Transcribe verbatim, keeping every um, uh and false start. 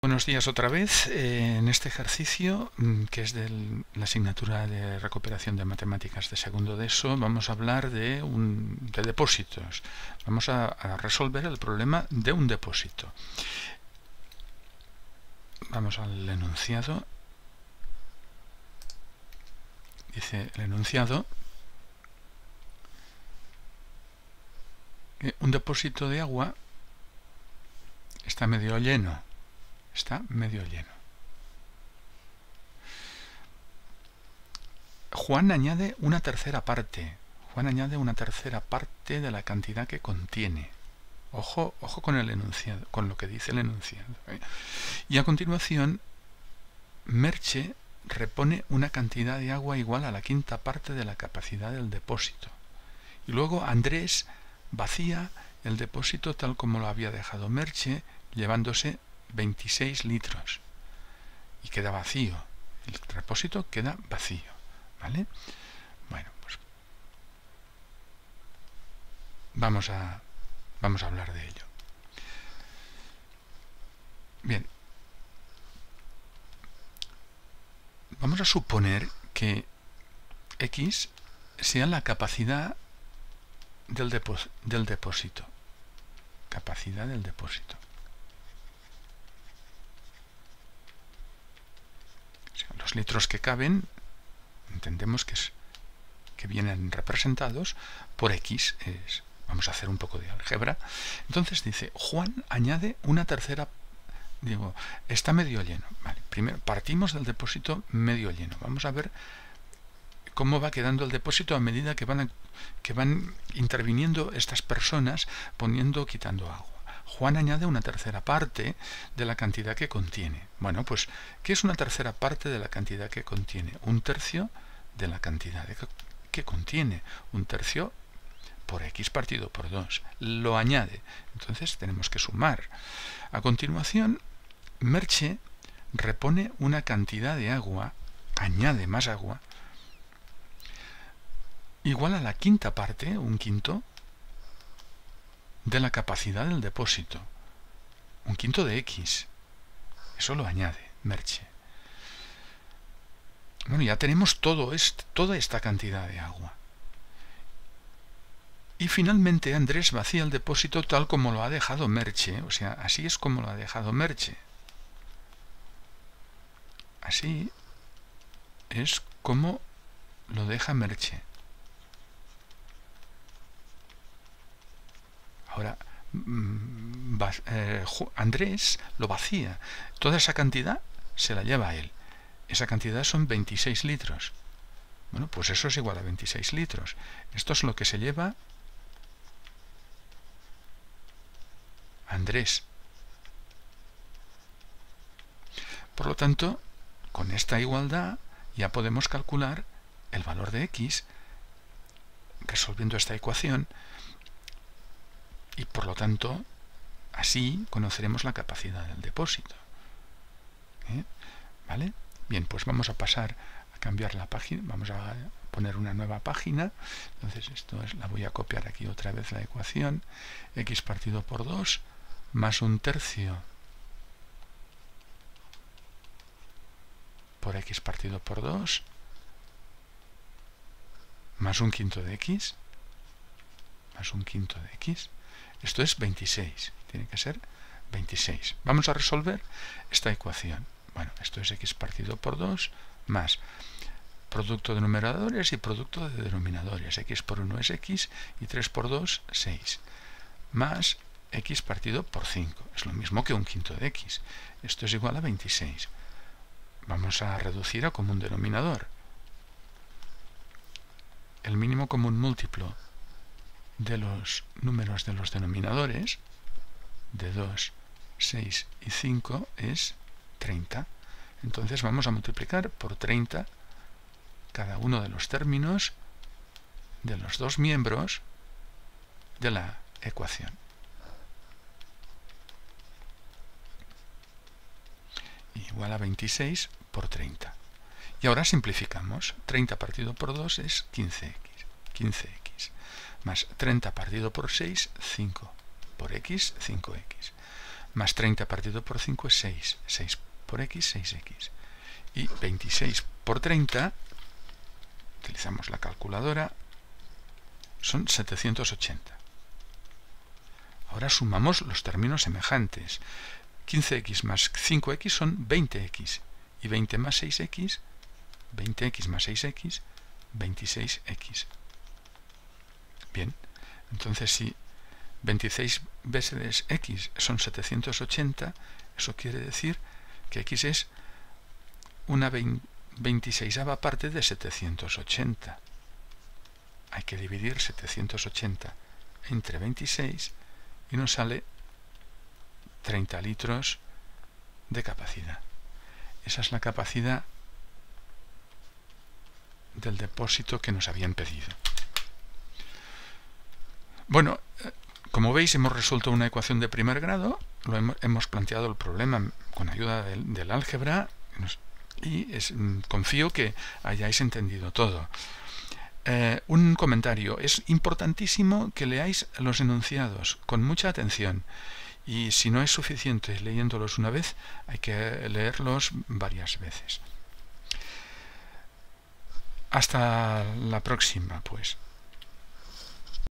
Buenos días otra vez. Eh, en este ejercicio, que es de la asignatura de recuperación de matemáticas de segundo de eso, vamos a hablar de, un, de depósitos. Vamos a, a resolver el problema de un depósito. Vamos al enunciado. Dice el enunciado que un depósito de agua está medio lleno. Está medio lleno. Juan añade una tercera parte. Juan añade una tercera parte de la cantidad que contiene. Ojo, ojo con el enunciado, con lo que dice el enunciado. ¿eh? Y a continuación, Merche repone una cantidad de agua igual a la quinta parte de la capacidad del depósito. Y luego Andrés vacía el depósito tal como lo había dejado Merche, llevándose veintiséis litros. Y queda vacío. El depósito queda vacío. ¿Vale? Bueno, pues vamos a, vamos a hablar de ello. Bien. Vamos a suponer que X sea la capacidad del, depós- del depósito. Capacidad del depósito. O sea, los litros que caben, entendemos que, es, que vienen representados por X. Es, vamos a hacer un poco de álgebra. Entonces dice, Juan añade una tercera. Digo, está medio lleno. Vale, primero partimos del depósito medio lleno. Vamos a ver cómo va quedando el depósito a medida que van, a, que van interviniendo estas personas poniendo o quitando agua. Juan añade una tercera parte de la cantidad que contiene. Bueno, pues, ¿qué es una tercera parte de la cantidad que contiene? Un tercio de la cantidad de que, que contiene. Un tercio por X partido por dos. Lo añade. Entonces tenemos que sumar. A continuación, Merche repone una cantidad de agua, añade más agua, igual a la quinta parte, un quinto, de la capacidad del depósito. Un quinto de X. Eso lo añade Merche. Bueno, ya tenemos todo esto, toda esta cantidad de agua. Y finalmente Andrés vacía el depósito tal como lo ha dejado Merche. O sea, así es como lo ha dejado Merche. Así es como lo deja Merche. Ahora, eh, Andrés lo vacía. Toda esa cantidad se la lleva a él. Esa cantidad son veintiséis litros. Bueno, pues eso es igual a veintiséis litros. Esto es lo que se lleva Andrés. Por lo tanto, con esta igualdad ya podemos calcular el valor de X resolviendo esta ecuación. Y por lo tanto, así conoceremos la capacidad del depósito. ¿Eh? ¿Vale? Bien, pues vamos a pasar a cambiar la página. Vamos a poner una nueva página. Entonces, esto es, la voy a copiar aquí otra vez la ecuación. X partido por dos más un tercio por X partido por dos más un quinto de X más un quinto de X. Esto es veintiséis. Tiene que ser veintiséis. Vamos a resolver esta ecuación. Bueno, esto es X partido por dos más producto de numeradores y producto de denominadores. X por uno es X y tres por dos, seis. Más X partido por cinco. Es lo mismo que un quinto de X. Esto es igual a veintiséis. Vamos a reducir a común denominador. El mínimo común múltiplo de los números de los denominadores, de dos, seis y cinco, es treinta. Entonces vamos a multiplicar por treinta cada uno de los términos de los dos miembros de la ecuación. Igual a veintiséis por treinta. Y ahora simplificamos. treinta partido por dos es quince X. quince X. Más treinta partido por seis, cinco. Por X, cinco X. más treinta partido por cinco es seis. seis por x, seis x. Y veintiséis por treinta, utilizamos la calculadora, son setecientos ochenta. Ahora sumamos los términos semejantes. quince x más cinco x son veinte x. Y veinte más seis x, veinte x más seis x, veintiséis x. Bien, entonces si veintiséis veces x son setecientos ochenta, eso quiere decir que x es una veintiséisava parte de setecientos ochenta. Hay que dividir setecientos ochenta entre veintiséis y nos sale treinta litros de capacidad. Esa es la capacidad del depósito que nos habían pedido. Bueno, como veis, hemos resuelto una ecuación de primer grado, lo hemos, hemos planteado el problema con ayuda del, del álgebra y es, confío que hayáis entendido todo. Eh, un comentario. Es importantísimo que leáis los enunciados con mucha atención. Y si no es suficiente leyéndolos una vez, hay que leerlos varias veces. Hasta la próxima, pues.